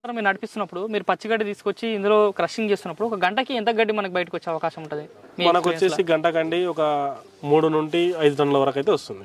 మీరు నడిపిస్తున్నప్పుడు మీరు పచ్చిగడ్డి తీసుకొచ్చి ఇందులో క్రషింగ్ చేస్తున్నప్పుడు ఒక గంటకి ఎంత గడ్డి మనకు బయటకు వచ్చే అవకాశం ఉంటుంది? మనకు వచ్చేసి గంట కండి ఒక 3 నుండి 5 టన్నుల వరకు అయితే వస్తుంది.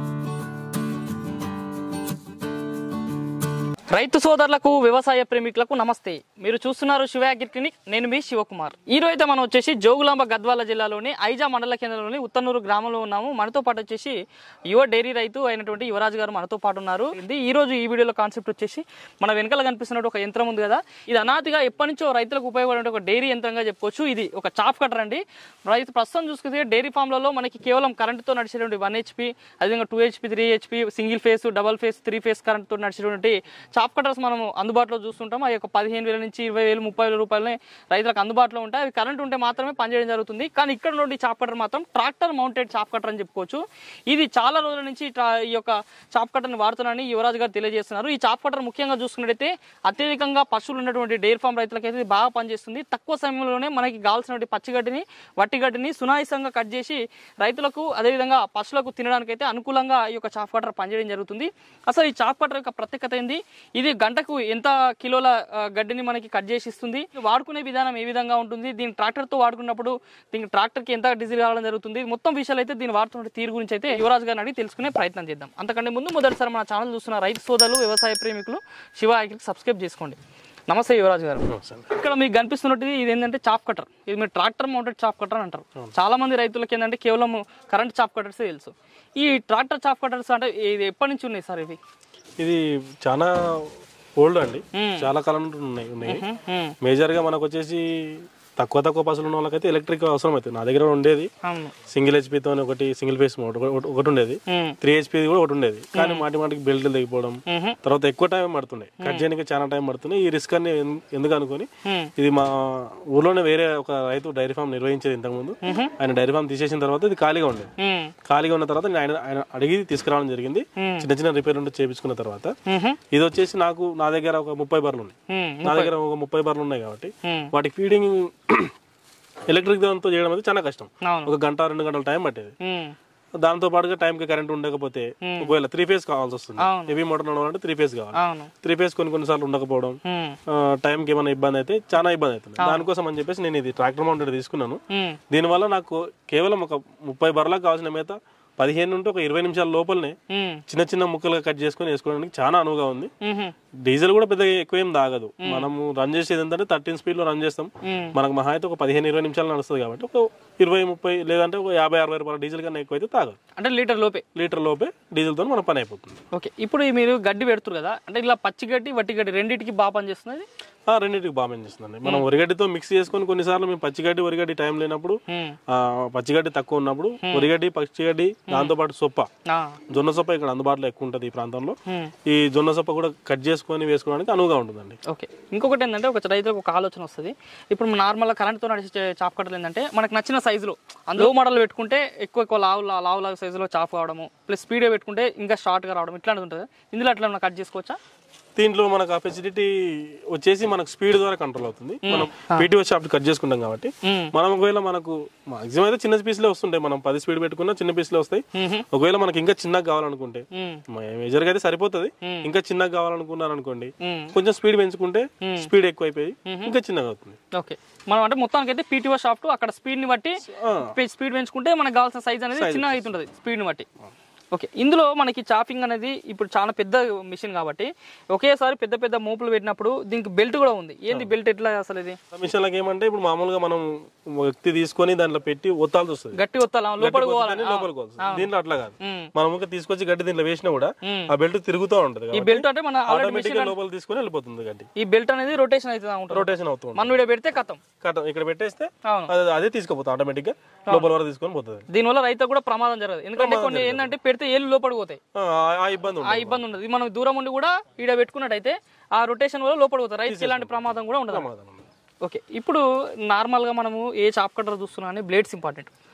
రైతు సోదరులకు వ్యవసాయ ప్రేమికులకు నమస్తే. మీరు చూస్తున్నారు శివ అగ్రి క్లినిక్. నేను మీ శివకుమార్. ఈ రోజు అయితే మనం వచ్చేసి జోగులాంబ గద్వాల జిల్లాలోని ఐజా మండల కేంద్రంలోని ఉత్తనూరు గ్రామంలో ఉన్నాము. మనతో పాటు వచ్చేసి యువ డైరీ రైతు అయినటువంటి యువరాజు గారు మనతో పాటు ఉన్నారు. ఈ రోజు ఈ వీడియోలో కాన్సెప్ట్ వచ్చేసి మన వెనకాల కనిపిస్తున్నట్టు ఒక యంత్రం ఉంది కదా, ఇది అనాదిగా ఎప్పటి నుంచో రైతులకు ఉపయోగపడే ఒక డైరీ యంత్రంగా చెప్పుకోవచ్చు. ఇది ఒక చాప్ కటర్ అండి. రైతు ప్రస్తుతం చూసుకుంటే డైరీ ఫామ్లలో మనకి కేవలం కరెంటుతో నడిచేటువంటి 1 HP, అదేవిధంగా 2 HP, 3 HP, single phase, double phase, 3 phase కరెంటుతో నడిచేటువంటి చాప్ కటర్స్ మనం అందుబాటులో చూస్తుంటాం. అవి ఒక 15,000 నుంచి 20,000, 30,000 రూపాయలనే రైతులకు అందుబాటులో ఉంటాయి. అవి కరెంట్ ఉంటే మాత్రమే పనిచేయడం జరుగుతుంది. కానీ ఇక్కడ నుండి చాప్ కటర్ మాత్రం ట్రాక్టర్ మౌంటెడ్ చాప్ కటర్ అని చెప్పుకోవచ్చు. ఇది చాలా రోజుల నుంచి ఈ యొక్క చాప్ కటర్ని వాడుతున్నారని యువరాజు గారు తెలియజేస్తున్నారు. ఈ చాప్ కటర్ ముఖ్యంగా చూసుకున్నట్టయితే అత్యధికంగా పశువులు ఉన్నటువంటి డైరీ ఫామ్ రైతులకైతే బాగా పనిచేస్తుంది. తక్కువ సమయంలోనే మనకి కావాల్సినటువంటి పచ్చిగడ్డిని, వట్టిగడ్డిని సునాయాసంగా కట్ చేసి రైతులకు అదేవిధంగా పశువులకు తినడానికైతే అనుకూలంగా ఈ యొక్క చాప్ కటర్ పనిచేయడం జరుగుతుంది. అసలు ఈ చాప్ కటర్ యొక్క ప్రత్యేకత ఏంది, ఇది గంటకు ఎంత కిలోల గడ్డిని మనకి కట్ చేసి ఇస్తుంది, వాడుకునే విధానం ఏ విధంగా ఉంటుంది, దీని ట్రాక్టర్తో వాడుకున్నప్పుడు దీనికి ట్రాక్టర్కి ఎంత డీజిల్ కావడం జరుగుతుంది, మొత్తం విషయాలు అయితే దీన్ని వాడుతున్న తీరు గురించి అయితే యువరాజు గారిని అడిగి తెలుసుకునే ప్రయత్నం చేద్దాం. అంతకంటే ముందు మొదటిసారి మన ఛానల్ చూస్తున్న రైతు సోదరులు, వ్యవసాయ ప్రేమికులు శివ అగ్రికి సబ్స్క్రైబ్ చేసుకోండి. నమస్తే యువరాజు గారు. ఇక్కడ మీకు కనిపిస్తున్నట్టు ఇది ఏంటంటే చాప్ కటర్. ఇది మీరు ట్రాక్టర్ మౌంటెడ్ చాప్ కటర్ అంటారు. చాలా మంది రైతులకి ఏంటంటే కేవలం కరెంట్ చాప్ కటర్స్ తెలుసు. ఈ ట్రాక్టర్ చాప్ కటర్స్ అంటే ఇది ఎప్పటి నుంచి ఉన్నాయి సార్? ఇది చాలా ఓల్డ్ అండి, చాలా కాలం ఉన్నాయి. మేజర్ గా మనకు వచ్చేసి తక్కువ పసులు ఉన్న వాళ్ళకైతే ఎలక్ట్రిక్ అవసరం అవుతుంది. నా దగ్గర ఉండేది సింగిల్ HP తో ఒకటి, సింగిల్ ఫేస్ ఒకటి ఉండేది, 3 HP కూడా ఒకటి ఉండేది. కానీ మాటికి బెల్ట్లు తెగిపోవడం, తర్వాత ఎక్కువ టైం పడుతుండే, కట్ చేయడానికి చాలా టైం పడుతుంది. ఈ రిస్క్ అని ఎందుకు అనుకుని ఇది మా ఊర్లోనే వేరే ఒక రైతు డైరీ ఫామ్ నిర్వహించేది ఇంతకుముందు. ఆయన డైరీ ఫామ్ తీసేసిన తర్వాత ఇది ఖాళీగా ఉండేది. ఖాళీగా ఉన్న తర్వాత ఆయన అడిగి తీసుకురావడం జరిగింది. చిన్న రిపేర్ ఉంటే చేపించుకున్న తర్వాత ఇది వచ్చేసి నా దగ్గర ఒక 30 బర్రెలు ఉన్నాయి. నా దగ్గర ఒక 30 బర్రెలు ఉన్నాయి కాబట్టి వాటికి ఫీడింగ్ ఎలక్ట్రిక్ దాంతో చేయడం అనేది చాలా కష్టం. ఒక గంట 2 గంటల టైం పట్టేది. దాంతో పాటుగా టైం కి కరెంట్ ఉండకపోతే ఒకవేళ 3 ఫేస్ కావాల్సి వస్తుంది. హెవీ మోటార్ నడవాలంటే 3 ఫేస్ కావాలి. 3 ఫేస్ కొన్నిసార్లు ఉండకపోవడం, టైం కి ఏమైనా ఇబ్బంది అయితే చాలా ఇబ్బంది అవుతుంది. దానికోసం అని చెప్పేసి నేను ఇది ట్రాక్టర్ మౌంటెడ్ తీసుకున్నాను. దీనివల్ల నాకు కేవలం ఒక 30 బర్రెలకు కావాల్సిన మేత 15 నుండి ఒక 20 నిమిషాల లోపలనే చిన్న ముక్కలుగా కట్ చేసుకుని వేసుకోవడానికి చాలా అనువుగా ఉంది. డీజిల్ కూడా పెద్దగా ఎక్కువ ఏం తాగదు. మనము రన్ చేసేది ఏంటంటే 13 స్పీడ్ లో రన్ చేస్తాం. మనకు మహా అయితే ఒక 15-20 నిమిషాలు నడుస్తుంది కాబట్టి ఒక 20-30 లేదంటే ఒక 50-60 రూపాయల డీజిల్ కన్నా ఎక్కువ అయితే తాగదు. అంటే లీటర్ లోపే డీజిల్ తో మన పని అయిపోతుంది. ఓకే, ఇప్పుడు మీరు గడ్డి పెడుతురు కదా, అంటే ఇలా పచ్చి గడ్డి, వట్టి గడ్డి రెండింటికి బాగా పనిచేస్తుంది? రెండింటికి బాగా పనిచేస్తుంది. మనం వరిగడ్డితో మిక్స్ చేసుకుని కొన్నిసార్లు మేము పచ్చిగడ్డి వరిగడ్డి టైం లేనప్పుడు, పచ్చిగడ్డి తక్కువ ఉన్నప్పుడు వరిగడ్డి, పచ్చిగడ్డి, దాంతో పాటు సొప్ప, జొన్న సొప్ప ఇక్కడ అందుబాటులో ఎక్కువ ఉంటది ఈ ప్రాంతంలో. ఈ జొన్న సొప్ప కూడా కట్ చేసుకొని వేసుకోవడానికి అనువుగా ఉంటుందండి. ఓకే, ఇంకొకటి ఏంటంటే ఒక రైతులకు ఒక ఆలోచన వస్తుంది. ఇప్పుడు నార్మల్ కరెంట్ తో నడిచే చాప్ కట్టలు ఏంటంటే మనకు నచ్చిన సైజులో అందులో మోడల్ పెట్టుకుంటే ఎక్కువ లావు సైజులో చాప్ కావడము, ప్లస్ స్పీడ్ పెట్టుకుంటే ఇంకా షార్ట్ గా రావడం ఇట్లాంటిది ఉంటుంది. ఇందులో అట్లా కట్ చేసుకోవచ్చా? దీంట్లో మనకు ఆ ఫెసిలిటీ వచ్చేసి మనకు స్పీడ్ ద్వారా కంట్రోల్ అవుతుంది. మనం PTO షాఫ్ట్ కట్ చేసుకుంటాం కాబట్టి మనం ఒకవేళ మనకు మాక్సిమం అయితే చిన్న పీసులే వస్తుంటాయి. మనం 10 స్పీడ్ పెట్టుకున్నా చిన్న పీసులే వస్తాయి. ఒకవేళ మనకి ఇంకా చిన్నగా కావాలనుకుంటే, మేజర్ గా అయితే సరిపోతుంది, ఇంకా చిన్నగా కావాలనుకున్నారు అనుకోండి, కొంచెం స్పీడ్ పెంచుకుంటే స్పీడ్ ఎక్కువైపోయి ఇంకా చిన్నగా అవుతుంది. ఓకే, మనం అంటే మొత్తానికి అయితే PTO షాఫ్ట్ అక్కడ స్పీడ్ ని బట్టి స్పీడ్ పెంచుకుంటే మనకు కావాల్సిన సైజ్ అనేది చిన్నగా అవుతుంటది స్పీడ్ ని బట్టి. ఓకే, ఇందులో మనకి చాపింగ్ అనేది ఇప్పుడు చాలా పెద్ద మిషన్ కాబట్టి ఒకేసారి పెద్ద మోపులు పెట్టినప్పుడు దీనికి బెల్ట్ కూడా ఉంది. ఏంది బెల్ట్ ఎట్లా అసలు? ఇది మిషన్లకి ఏమంటే ఇప్పుడు మామూలుగా మనం వ్యక్తి తీసుకొని దాంట్లో పెట్టి ఒత్తాల్సి వస్తుంది, గట్టి ఒత్తాలి, లోపలికి దీంట్లో అట్లా కాదు. మనం తీసుకొచ్చి గట్టి దీంట్లో వేసినా కూడా ఆ బెల్ట్ తిరుగుతూ ఉంటది. ఈ బెల్ట్ అంటే మన ఆటోమేటిక్ లోపల తీసుకొని వెళ్ళిపోతుంది గట్టి. ఈ బెల్ట్ అనేది రొటేషన్ అవుతుంది. మన వీడియో పెడితే కథం ఇక్కడ పెట్టేస్తే అదే తీసుకుపోతుంది, ఆటోమేటిక్ గా లోపల వరకు తీసుకొని పోతుంది. దీనివల్ల రైతు కూడా ప్రమాదం జరగదు. ఎందుకంటే కొన్ని ఏంటంటే పెడితే ఏళ్ళు లోపలికి పోతాయి, ఆ ఇబ్బంది ఉండదు. మనం దూరం ఉండి కూడా ఈడ పెట్టుకున్నట్టయితే ఆ రొటేషన్ వల్ల లోపలికి పోతాయి, రైతుకి ఎలాంటి ప్రమాదం కూడా ఉండదు. ఓకే, ఇప్పుడు నార్మల్ గా మనము ఏ చాప్ కటర్ చూస్తున్నా blades important.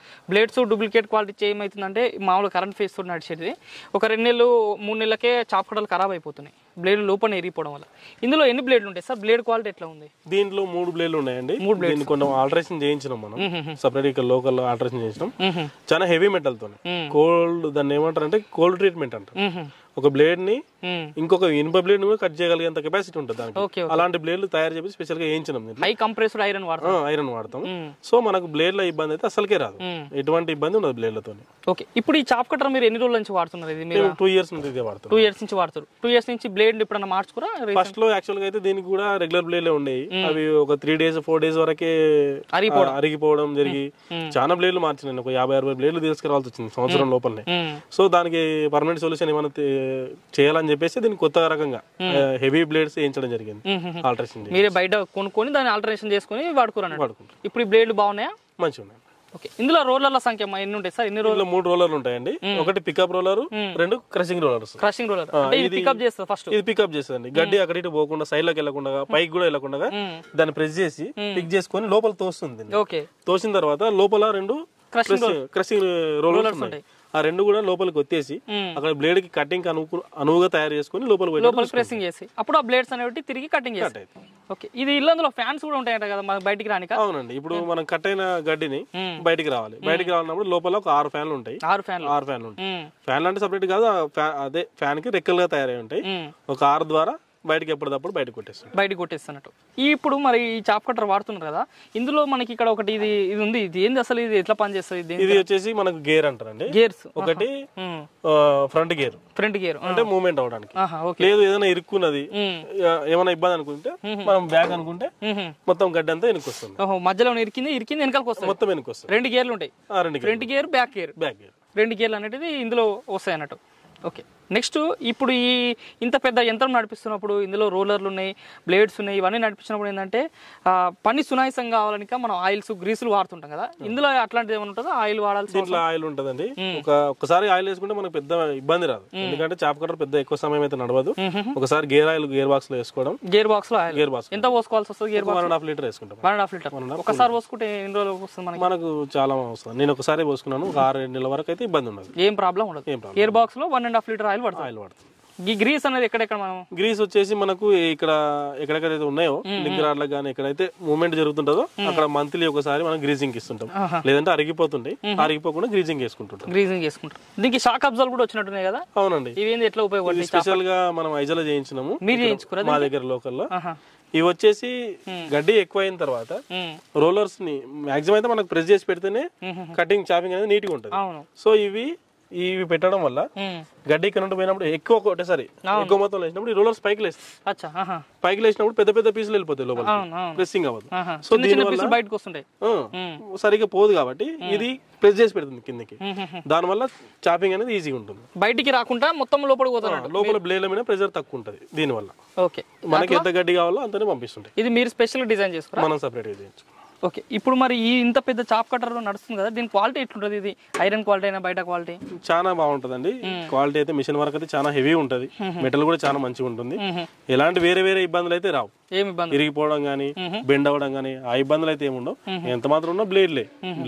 Blades duplicate quality ఏమవుతుందంటే మామూలు కరెంట్ ఫేస్ తోటి నడిచేది ఒక 2 నెలలు 3 నెలలకే చాప్ కట్టలు ఖరాబ్ అయిపోతున్నాయి బ్లేడ్ లోపల ఎరిగిపోవడం వల్ల. ఇందులో ఎన్ని బ్లేడ్లు ఉంటాయి సార్? బ్లేడ్ క్వాలిటీ ఎట్లా ఉంది? దీంట్లో 3 బ్లేడ్లు ఉన్నాయండి. దీన్ని కొంచెం ఆల్టరేషన్ చేయించినాం మనం, సపరేట్ ఇక్కడ లోకల్ ఆల్టరేషన్ చేసినాం. చాలా హెవీ మెటల్ తోనే కోల్డ్, దాన్ని ఏమంటారు అంటే కోల్డ్ ట్రీట్మెంట్ అంటారు. ఒక బ్లేడ్ ని ఇంకొక ఇనుప బ్లేడ్ ని కట్ చేయగలిగేంత కెపాసిటీ ఉంటుంది దానికి. అలాంటి బ్లేడ్లు తయారు చేసి స్పెషల్ గా వేయించినాం. హై కంప్రెస్డ్ ఐరన్ వాడతాం. సో మనకు బ్లేడ్ల ఇబ్బంది అయితే అసలుకే రాదు, ఎటువంటి ఇబ్బంది ఉండదు బ్లేడ్లతో. ఓకే, ఇప్పుడు ఈ చాప్ కట్టర్ మీరు ఎన్ని రోజుల నుంచి వాడుతున్నారు? ఇది మీరు 2 ఇయర్స్ నుంచి ఇదే వాడతాం. 2 ఇయర్స్ నుంచి వాడుతారు. 2 ఇయర్స్ నుంచి బ్లేడ్ ఎప్పుడన్నా మార్చుకురా? ఫస్ట్ లో యాక్చువల్ గా అయితే దీనికి కూడా రెగ్యులర్ బ్లేడ్లే ఉండేవి. అవి ఒక 3 days 4 days వరకే అరిగిపోవడం జరిగి చాలా బ్లేడ్లు మార్చినాయి. ఒక 50-60 బ్లేడ్లు తీసుకురావాల్సి వచ్చింది సంవత్సరం లోపలనే. సో దానికి పర్మనెంట్ సొల్యూషన్ ఏమైనా చేయాలని చెప్పేసి దీనికి కొత్త రకంగా హెవీ బ్లేడ్స్ వేయించడం జరిగింది. ఆల్టరేషన్ మీరే బయట కొనుక్కొని దాన్ని ఆల్టరేషన్ చేసుకుని వాడుకుంటారు. ఇప్పుడు ఈ బ్లేడ్లు బాగున్నాయా? మంచిగా ఉన్నాయి. ఓకే, ఇందులో రోలర్ల సంఖ్య ఎన్ని ఉంటాయి సార్? ఎన్ని రోలర్? 3 రోలర్లు ఉంటాయండి. ఒకటి pickup roller, 2 crushing rollers. Crushing roller ఇది పికప్ చేస్తుంది. ఫస్ట్ ఇది పికప్ చేస్తుంది. గడ్డి అక్కడ ఇటు పోకుండా, సైడ్ లోకి వెళ్ళకుండా, పైకి కూడా వెళ్ళకుండా దాన్ని ప్రెస్ చేసి పిక్ చేసుకొని లోపల తోస్తుంది. ఓకే, తోసిన తర్వాత లోపల 2 క్రషింగ్ రోలర్స్ ఉంటాయి. ఆ 2 కూడా లోపలికి వచ్చేసి అక్కడ బ్లేడ్ కి కటింగ్ అనువుగా తయారు చేసుకుని లోపల ప్రెసింగ్ చేసి అప్పుడు ఆ బ్లేడ్స్ అనేవి తిరిగి కటింగ్ చేస్తాయి. ఓకే, ఇది ఇల్లందులో ఫ్యాన్స్ కూడా ఉంటాయంట కదా మనకి బయటికి రానిక? అవునండి. ఇప్పుడు మనం కట్ అయిన గడ్డిని బయటికి రావాలన్నప్పుడు లోపల ఒక 6 ఫ్యాన్లు ఉంటాయి. 6 ఫ్యాన్లు ఉంటాయి. ఫ్యాన్లు అంటే సపరేట్ కాదు, అదే ఫ్యాన్ కి రెక్కలుగా తయారై ఉంటాయి. ఒక 6 ద్వారా బయటకి ఎప్పటికప్పుడు బయటకు కొట్టేస్తున్నట్టు. ఇప్పుడు మరి ఈ చాప్ కట్టర్ వాడుతున్నారు కదా, ఇందులో మనకి ఇక్కడ ఒకటి ఇది ఉంది. ఇది ఏంది అసలు? ఇది ఎట్లా పనిచేస్తుంది? ఇది వచ్చేసి మనకు గేర్ అంటారండి. గేర్స్ ఒకటి ఫ్రంట్ గేర్ అంటే మూవ్మెంట్ అవడానికి. లేదు ఏదైనా ఇరుక్కున్నది, ఏమైనా ఇబ్బంది అనుకుంటే మనం బ్యాక్ అనుకుంటే మొత్తం గడ్డి అంతా వెనక్కి వస్తుంది. మధ్యలో ఇరికింది వెనకాలకు వస్తుంది, మొత్తం వెనక్కి వస్తుంది. 2 గేర్లు ఉంటాయి. Front gear, back gear. 2 గేర్లు అనేది ఇందులో వస్తాయి అన్నట్టు. ఓకే, నెక్స్ట్ ఇప్పుడు ఈ ఇంత పెద్ద యంత్రం నడిపిస్తున్నప్పుడు ఇందులో రోలర్లు ఉన్నాయి, బ్లేడ్స్ ఉన్నాయి. ఇవన్నీ నడిపించినప్పుడు ఏంటంటే పని సునాయాసం కావాలని మనం ఆయిల్స్ గ్రీసులు వాడుతుంటాం కదా, ఇందులో అట్లాంటిది ఏమైనా ఉంటుందా? ఆయిల్ వాడాల్సి? దీంట్లో ఆయిల్ ఉంటుందండి. ఒకసారి ఆయిల్ వేసుకుంటే మనకు పెద్ద ఇబ్బంది రాదు, ఎందుకంటే చాప్ కట్టర్ పెద్ద ఎక్కువ సమయం అయితే నడవదు. ఒకసారి గేర్ బాక్స్ లో వేసుకోవడం. గేర్ బాక్స్ ఎంత పోసుకోవాల్సి వస్తుంది? గేర్ బాక్స్ 1.5 లీటర్ వేసుకుంటాం. 1.5 లీటర్ ఒకసారి పోసుకుంటే ఎన్ని రోజులు వస్తుంది మనకు? చాలా వస్తుంది. నేను ఒకసారి పోసుకున్నాను, ఒక 6-7 నెలల వరకు అయితే ఇబ్బంది ఉండదు, ఏం ప్రాబ్లం ఉండదు. గేర్ బాక్స్ లో 1.5 లీటర్ ఆయిల్ వాడుతుంది. ఈ గ్రీస్ అనేది ఎక్కడెక్కడ మనం? గ్రీస్ వచ్చేసి మనకు ఇక్కడ ఎక్కడెక్కడైతే ఉన్నాయో లింక్ రాడ్లకు కానీ ఎక్కడైతే మూవ్మెంట్ జరుగుతుంటుందో అక్కడ మంత్లీ ఒకసారి మనం గ్రీజింగ్ ఇస్తుంటాం. లేదంటే అరిగిపోతుంటాయి, అరిగిపోకుండా గ్రీజింగ్ చేసుకుంటాం. దీనికి షాక్ అబ్జర్వర్ కూడా వచ్చినట్టున్నాయి కదా? అవునండి. ఇవి ఎట్లా ఉపయోగపడుతుంది? స్పెషల్ గా మనం ఐజాలో చేయించినాము. మీరు చేయించుకురా? మా దగ్గర లోకల్లో. ఇవి వచ్చేసి గడ్డి ఎక్కువ అయిన తర్వాత రోలర్స్ ని మాక్సిమం అయితే మనకు ప్రెస్ చేసి పెడితేనే కటింగ్ చాపింగ్ అనేది నీట్ గా ఉంటుంది. సో ఇవి పెట్టడం వల్ల గడ్డి కరెంట్ పోయినప్పుడు ఎక్కువ ఒకటేసారి ఎక్కువ మొత్తం లేచినప్పుడు ఈ రోలర్స్ పైకి లేచినప్పుడు పెద్ద పెద్ద పీసులు వెళ్ళిపోతాయి లోపల, ప్రెస్సింగ్ అవ్వదు. సో దీనివల్ల బయటకు వస్తుంటాయి, సరిగ్గా పోదు కాబట్టి ఇది ప్రెస్ చేసి పెడుతుంది కిందకి. దానివల్ల చాపింగ్ అనేది ఈజీగా ఉంటుంది, బయటికి రాకుండా మొత్తం లోపలికి పోతుంది. లోపల బ్లేడ్ల మీద ప్రెజర్ తక్కువ ఉంటుంది. దీనివల్ల మనకి ఎంత గడ్డి కావాలో అంతనే పంపిస్తుంటాయి. ఇది మీరు స్పెషల్ డిజైన్ చేసుకున్నారు, మనం సపరేట్ గా చేయించుకున్నాం. ఓకే, ఇప్పుడు మరి ఈ ఇంత పెద్ద చాప్ కట్టర్ నడుస్తుంది కదా, దీని క్వాలిటీ ఎట్లుంటది? ఇది ఐరన్ క్వాలిటీ అయినా బయట క్వాలిటీ? చాలా బాగుంటదండి క్వాలిటీ అయితే. మిషన్ వర్క్ అయితే చాలా హెవీ ఉంటది, మెటల్ కూడా చాలా మంచిగా ఉంటుంది. ఎలాంటి వేరే ఇబ్బందులు అయితే రావు. ఏమి ఇబ్బంది? ఇరిగిపోవడం గానీ, బెండ్ అవ్వడం గానీ ఆ ఇబ్బందులు అయితే ఏముండవు. ఎంత మాత్రం ఉన్నా బ్లేడ్లు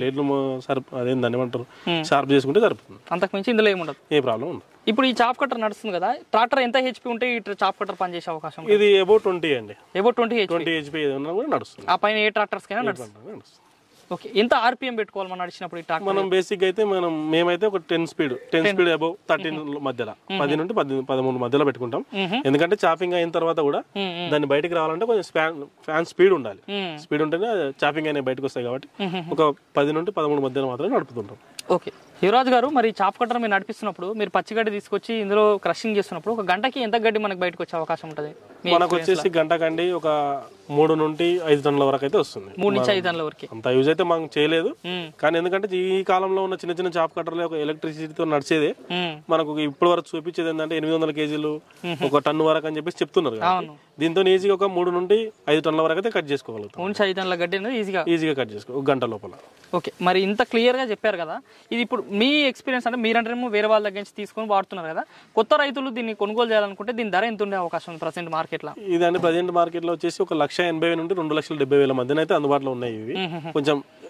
అదేం దాన్ని ఏమంటారు, షార్ప్ చేసుకుంటే సరిపోతుంది. అంతకు మించి ఇందులో ఏముండదు, ఏ ప్రాబ్లం ఉండదు. ఇప్పుడు ఈ చాప్ కట్టర్ నడుస్తుంది కదా, ట్రాక్టర్ ఎంత హెచ్పి ఉంటే ఈ చాప్ కట్టర్ పనిచేసే అవకాశం? ఇది అబౌట్ 20 అండి. అబౌట్ 20 హెచ్పి కూడా నడుస్తుంది. ఆ పైన ఏ ట్రాక్టర్స్ కైనా నడుస్తుంది. ఓకే, ఎంత ఆర్పిఎం పెట్టుకోవాలి మనం నడిచినప్పుడు? మనం బేసిక్ అయితే మేమైతే ఒక 10 స్పీడ్ అబౌవ్ 13 మధ్యలో 10 నుండి 13 మధ్యలో పెట్టుకుంటాం. ఎందుకంటే చాపింగ్ అయిన తర్వాత కూడా దాన్ని బయటకు రావాలంటే కొంచెం ఫ్యాన్ స్పీడ్ ఉండాలి. స్పీడ్ ఉంటేనే చాపింగ్ అయినా బయటకు వస్తాయి కాబట్టి ఒక 10 నుండి 13 మధ్యలో మాత్రమే నడుపుతుంటాం. ఓకే, యువరాజ్ గారు, మరి చాప్ కట్టర్ మీరు నడిపిస్తున్నప్పుడు మీరు పచ్చిగడ్డి తీసుకొచ్చి ఇందులో క్రషింగ్ చేస్తున్నప్పుడు ఒక గంటకి ఎంత గడ్డి మనకు బయటకు వచ్చే అవకాశం ఉంటుంది? మనకు వచ్చేసి గంట కండి ఒక 3 నుండి 5 టన్నుల వరకు అయితే వస్తుంది. 3 నుంచి 5 టన్నుల వరకు. అంత యూజ్ అయితే మనం చేయలేదు, కానీ ఎందుకంటే ఈ కాలంలో ఉన్న చిన్న చాప్ కట్టర్లు ఒక ఎలక్ట్రిసిటీతో నడిచేదే. మనకు ఇప్పటి వరకు చూపించేది ఏంటంటే 800 కేజీలు 1 టన్ను వరకు అని చెప్పేసి చెప్తున్నారు. దీంతో ఈజీగా ఒక 3 నుండి 5 టన్నుల వరకు అయితే కట్ చేసుకోగలుగుతాం. 3 నుంచి 5 టన్నుల గడ్డి అనేది ఈజీగా కట్ చేసుకో ఒక గంట లోపల. ఓకే, మరి ఇంత క్లియర్ గా చెప్పారు కదా, ఇది ఇప్పుడు మీ ఎక్స్పీరియన్స్ అంటే మీరంటే వేరే వాళ్ళ దగ్గర నుంచి తీసుకొని వాడుతున్నారు కదా, కొత్త రైతులు దీన్ని కొనుగోలు చేయాలనుకుంటే దీని ధర ఎంత ఉండే అవకాశం ఉంది ప్రెసెంట్ మార్కెట్ లో? ఇదండి ప్రెసెంట్ మార్కెట్ లో వచ్చేసి 1,80,000 నుండి 2,70,000 మధ్యన అయితే అందుబాటులో ఉన్నాయి. ఇవి కొంచెం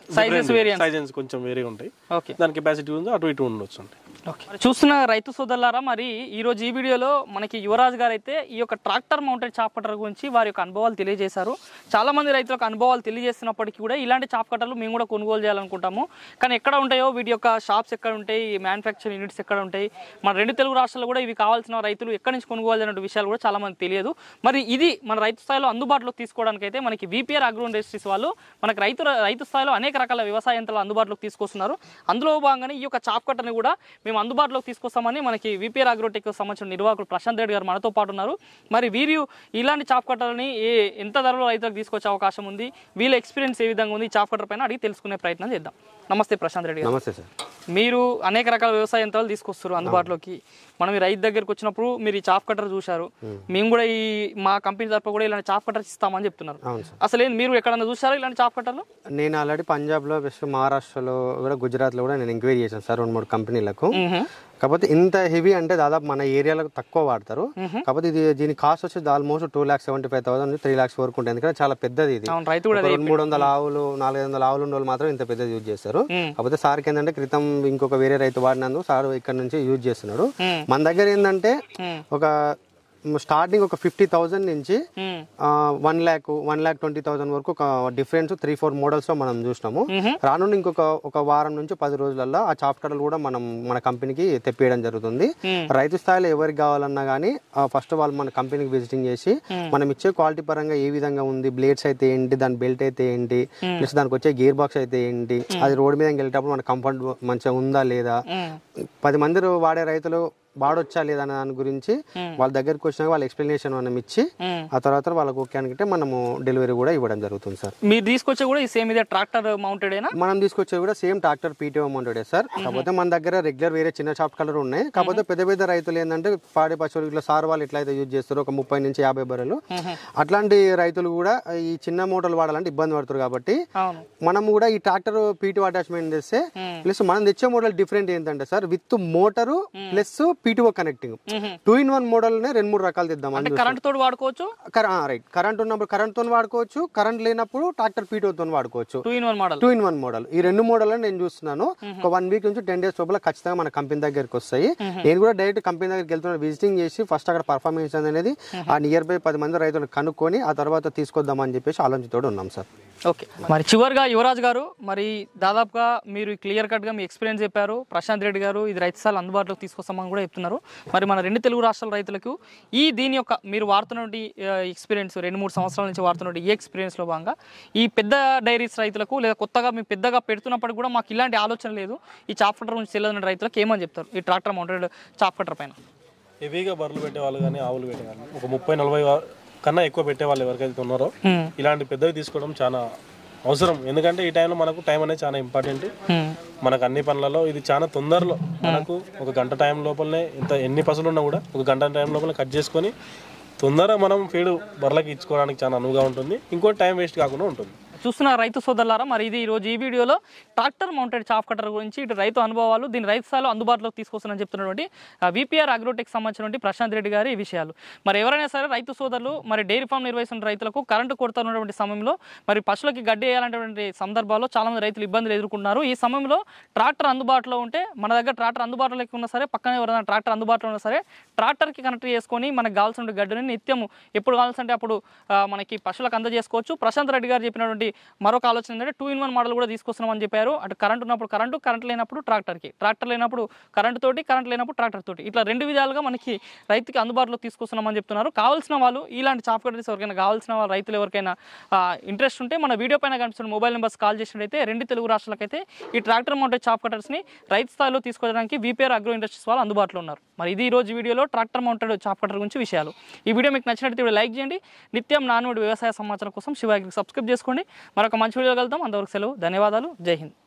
సైజెస్ కొంచెం వేరే ఉంటాయి. దాని కెపాసిటీ ఉంది, అటు ఇటు ఉండొచ్చు అండి. చూస్తున్న రైతు సోదరులారా, మరి ఈ రోజు ఈ వీడియోలో మనకి యువరాజ్ గారు అయితే ఈ యొక్క ట్రాక్టర్ మౌంటెడ్ చాప్ కట్టర్ గురించి వారి యొక్క అనుభవాలు తెలియజేశారు. చాలా మంది రైతులకు అనుభవాలు తెలియజేస్తున్నప్పటికీ కూడా ఇలాంటి చాప్ కట్టర్లు మేము కూడా కొనుగోలు చేయాలనుకుంటాము. కానీ ఎక్కడ ఉంటాయో వీటి యొక్క షాప్స్ ఎక్కడ ఉంటాయి, మ్యానుఫ్యాక్చరింగ్ యూనిట్స్ ఎక్కడ ఉంటాయి, మన 2 తెలుగు రాష్ట్రాల్లో కూడా ఇవి కావాల్సిన రైతులు ఎక్కడి నుంచి కొనుగోలు చేయాలనే విషయాలు కూడా చాలా మంది తెలియదు. మరి ఇది మన రైతు స్థాయిలో అందుబాటులో తీసుకోవడానికి అయితే మనకి విపిఆర్ అగ్రో ఇండస్ట్రీస్ వాళ్ళు మనకి రైతు స్థాయిలో అనేక రకాల వ్యవసాయ యంత్రాలు అందుబాటులోకి తీసుకొస్తున్నారు. అందులో భాగంగానే ఈ యొక్క చాప్ కట్టర్ని కూడా మేము అందుబాటులోకి తీసుకొస్తామని మనకి విపిఆర్ అగ్రోటెక్ సంబంధించిన నిర్వాహకులు ప్రశాంత్ రెడ్డి గారు మనతో పాటు ఉన్నారు. మరి వీరు ఇలాంటి చాప్ కట్టర్ని ఎంత ధరలో రైతులకు తీసుకొచ్చే అవకాశం ఉంది, వీళ్ళ ఎక్స్పీరియన్స్ ఏ విధంగా ఉంది, చాప్ కట్టర్ పైన అడిగి తెలుసుకునే ప్రయత్నం చేద్దాం. నమస్తే ప్రశాంత్ రెడ్డి గారు. నమస్తే సార్. మీరు అనేక రకాల వ్యవసాయ యంత్రాలు తీసుకొస్తారు అందుబాటులోకి. మనం ఈ రైతు దగ్గరికి వచ్చినప్పుడు మీరు ఈ చాప్ కట్టర్ చూశారు, మేము కూడా మా కంపెనీ తరఫున కూడా ఇలాంటి చాప్ కట్టర్ ఇస్తామని చెప్తున్నారు. అసలు మీరు ఎక్కడన్నా చూసారా ఇలాంటి చాప్ కట్టర్లు? నేను ఆల్రెడీ పంజాబ్లో, మహారాష్ట్రలో కూడా, గుజరాత్లో కూడా నేను ఎంక్వైరీ చేశాను సార్ 2-3 కంపెనీలకు. కాకపోతే ఇంత హెవీ అంటే దాదాపు మన ఏరియాలో తక్కువ వాడతారు. కాకపోతే దీని కాస్ట్ వచ్చేది ఆల్మోస్ట్ 2,75,000 నుంచి 3 lakhs వరకు ఉంటుంది. ఎందుకంటే చాలా పెద్దది ఇది. 200-300 ఆవులు, 400-500 ఆవులు ఉన్న వాళ్ళు మాత్రం ఇంత పెద్దది యూజ్ చేస్తారు. కాకపోతే సార్కి ఏంటంటే క్రితం ఇంకొక వేరే రైతు వాడినందుకు సార్ ఇక్కడ నుంచి యూజ్ చేస్తున్నాడు. మన దగ్గర ఏంటంటే ఒక స్టార్టింగ్ ఒక 50,000 నుంచి 1,20,000 వరకు ఒక డిఫరెన్స్ 3-4 మోడల్స్ లో మనం చూసినాము. రానుండి ఇంకొక వారం నుంచి 10 రోజులలో ఆ చాప్ కట్టర్లు కూడా మనం మన కంపెనీకి తెప్పియడం జరుగుతుంది. రైతు స్థాయిలో ఎవరికి కావాలన్నా గానీ ఫస్ట్ వాళ్ళు మన కంపెనీకి విజిటింగ్ చేసి మనం ఇచ్చే క్వాలిటీ పరంగా ఏ విధంగా ఉంది, బ్లేడ్స్ అయితే ఏంటి, దాని బెల్ట్ అయితే ఏంటి, ప్లస్ దానికి వచ్చే గేర్ బాక్స్ అయితే ఏంటి, అది రోడ్ మీద వెళ్ళేటప్పుడు మన కంఫర్ట్ మంచిగా ఉందా లేదా, 10 మంది వాడే రైతులు వాడొచ్చా లేదా అనే దాని గురించి వాళ్ళ దగ్గరకు వచ్చినాక వాళ్ళ ఎక్స్ప్లెనేషన్ మనం ఇచ్చి ఆ తర్వాత వాళ్ళకి ఓకే అనుకుంటే మనము డెలివరీ కూడా ఇవ్వడం జరుగుతుంది సార్. మీరు తీసుకొచ్చే కూడా ఈ సేమ్ ఇదే ట్రాక్టర్ మౌంటెడేనా? మనం తీసుకొచ్చే కూడా సేమ్ ట్రాక్టర్ పీటీఓ మౌంటెడే సార్. కాకపోతే మన దగ్గర రెగ్యులర్ వేరే చిన్న చాప్ కలర్ ఉన్నాయి. కాకపోతే పెద్ద రైతులు ఏంటంటే పాడి పశువులు ఇట్లా సార్ వాళ్ళు ఎట్లయితే యూజ్ చేస్తారు ఒక 30 నుంచి 50 బర్రెలు, అట్లాంటి రైతులు కూడా ఈ చిన్న మోటార్లు వాడాలంటే ఇబ్బంది పడుతారు. కాబట్టి మనం కూడా ఈ ట్రాక్టర్ పీటీఓ అటాచ్మెంట్ చేస్తే ప్లస్ మనం తెచ్చే మోడల్ డిఫరెంట్ ఏంటంటే sir with motor plus PTO connecting 2-in-1 model నే 2-3 రకాలు తెద్దాం. కరెంట్ తోటి వాడుకోవచ్చు, రైట్. కరెంట్ ఉన్నప్పుడు కరెంట్ తో వాడుకోవచ్చు, కరెంట్ లేనప్పుడు ట్రాక్టర్ పీటీఓ తో వాడుకోవచ్చు. 2-in-1 మోడల్ ఈ 2 మోడల్ నేను చూస్తున్నాను. ఒక 1 వీక్ నుంచి 10 days లోపల ఖచ్చితంగా మన కంపెనీ దగ్గరికి వస్తాయి. నేను కూడా డైరెక్ట్ కంపెనీ దగ్గరికి వెళ్తున్నాను, విజిటింగ్ చేసి ఫస్ట్ అక్కడ పర్ఫార్మెన్స్ అనేది ఆ నియర్ బై 10 మంది రైతులను కనుక్కొని ఆ తర్వాత తీసుకొద్దామని చెప్పేసి ఆలోచనతో ఉన్నాం సార్. ఓకే, మరి చివరిగా యువరాజ్ గారు, మరి దాదాపుగా మీరు క్లియర్ కట్ గా మీ ఎక్స్పీరియన్స్ చెప్పారు. ప్రశాంత్ రెడ్డి గారు ఇది రైతు స్థాయిలో అందుబాటులోకి తీసుకొస్తామని కూడా చెప్తున్నారు. మరి మన 2 తెలుగు రాష్ట్రాల రైతులకు దీని యొక్క మీరు వాడుతున్నటువంటి ఎక్స్పీరియన్స్ 2-3 సంవత్సరాల నుంచి వాడుతున్నటువంటి ఈ ఎక్స్పీరియన్స్ లో భాగంగా ఈ పెద్ద డైరీస్ రైతులకు లేదా కొత్తగా మేము పెద్దగా పెడుతున్నప్పటికీ కూడా మాకు ఇలాంటి ఆలోచన లేదు, ఈ చాప్ కట్టర్ నుంచి తెలియని రైతులకు ఏమని చెప్తారు ఈ ట్రాక్టర్ మౌంటెడ్ చాప్ కట్టర్ పైన? హెవీగా బర్రెలు పెట్టేవాళ్ళు కానీ ఆవులు పెట్టేవాళ్ళు ఒక 30-40 కన్నా ఎక్కువ పెట్టే వాళ్ళు ఎవరికైతే ఉన్నారో ఇలాంటి పెద్దవి తీసుకోవడం చాలా అవసరం. ఎందుకంటే ఈ టైంలో మనకు టైం అనేది చాలా ఇంపార్టెంట్. మనకు అన్ని పనులలో ఇది చాలా తొందరలో మనకు ఒక గంట టైం లోపలనే ఎన్ని పసులు ఉన్నా కూడా ఒక గంట టైం లోపల కట్ చేసుకొని తొందరగా మనం ఫీడ్ బర్రెలకి ఇచ్చుకోవడానికి చాలా అనువుగా ఉంటుంది. ఇంకోటి టైం వేస్ట్ కాకుండా ఉంటుంది. చూస్తున్న రైతు సోదరులారా, మరి ఇది ఈరోజు ఈ వీడియోలో ట్రాక్టర్ మౌంటెడ్ చాప్ కట్టర్ గురించి ఇటు రైతు అనుభవాలు, దీని రైతు స్థాయిలో అందుబాటులోకి తీసుకొస్తానని చెప్తున్నటువంటి విపిఆర్ అగ్రోటెక్ సంబంధించినటువంటి ప్రశాంత్ రెడ్డి గారి ఈ విషయాలు. మరి ఎవరైనా సరే రైతు సోదరులు మరి డైరీ ఫామ్ నిర్వహిస్తున్న రైతులకు కరెంటు కొరత ఉన్నటువంటి సమయంలో మరి పశువులకి గడ్డి వేయాలనేటువంటి సందర్భాల్లో చాలా మంది రైతులు ఇబ్బందులు ఎదుర్కొంటున్నారు. ఈ సమయంలో ట్రాక్టర్ అందుబాటులో ఉంటే మన దగ్గర ట్రాక్టర్ అందుబాటులో ఉన్నా సరే, పక్కనే ఎవరైనా ట్రాక్టర్ అందుబాటులో ఉన్నా సరే ట్రాక్టర్కి కనెక్ట్ చేసుకొని మనకు కావాల్సిన గడ్డిని నిత్యం ఎప్పుడు కావాల్సింటే అప్పుడు మనకి పశువులకు అందజేసుకోవచ్చు. ప్రశాంత్ రెడ్డి గారు చెప్పినటువంటి మరొక ఆలోచన ఏంటంటే 2-in-1 మోడల్ కూడా తీసుకొస్తున్నామని చెప్పారు. అటు కరెంట్ ఉన్నప్పుడు కరెంట్ లేనప్పుడు ట్రాక్టర్ లేనప్పుడు కరెంట్ తోటి, కరెంట్ లేనప్పుడు ట్రాక్టర్ తోటి, ఇట్లా 2 విధాలుగా మనకి రైతుకి అందుబాటులో తీసుకొస్తున్నామని చెప్తున్నారు. కావాల్సిన వాళ్ళు ఇలాంటి చాప్ కట్టర్స్ ఎవరికైనా కావాల్సిన వాళ్ళు రైతులు ఎవరికైనా ఇంట్రెస్ట్ ఉంటే మన వీడియో పైన కనిపిస్తున్న మొబైల్ నెంబర్స్ కాల్ చేసినట్టయితే 2 తెలుగు రాష్ట్రాలకైతే ఈ ట్రాక్టర్ మౌంటెడ్ చాప్ కట్టర్స్ని రైతు స్థాయిలో తీసుకోవడానికి విపిఆర్ అగ్రో ఇండస్ట్రీస్ వాళ్ళు అందుబాటులో ఉన్నారు. మరి ఇది ఈ రోజు వీడియోలో ట్రాక్టర్ మౌంటెడ్ చాప్ కట్టర్ గురించి విషయాలు. ఈ వీడియో మీకు నచ్చినట్లయితే లైక్ చేయండి. నిత్యం నానుడి వ్యవసాయ సమాచారం కోసం శివాగిరికి సబ్స్క్రైబ్ చేసుకోండి. మరొక మంచి వీడియో కలుద్దాం. అంతవరకు సెలవు. ధన్యవాదాలు. జై హింద్.